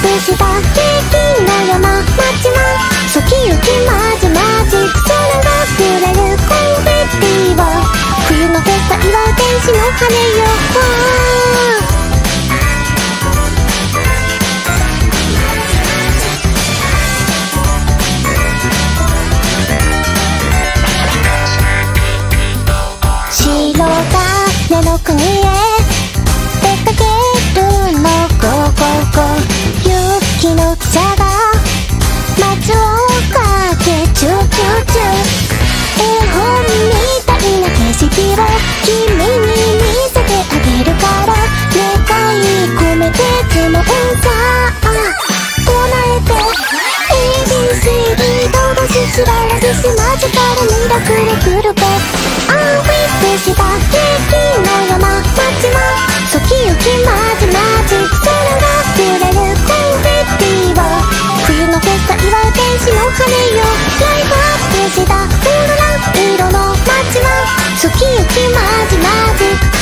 プした元気な山町はそきゆきまじまじ空がくれるコンフェッティを冬のフェスタ祝う天使の羽よ白金の国へ出かけるのゴーゴーゴー雪の汽車が街をかけチューチューチュー絵本みたいな景色を君に見せてあげるから願い込めてつのさ唱えて ABCD どうししららししマジカルミラクルグルペした元気な山町はそきゆきまじまじ空がくれるコンフェッティを冬のフェスタ祝う天使の羽よライトアップしたオーロラ色の街はそきゆきまじまじ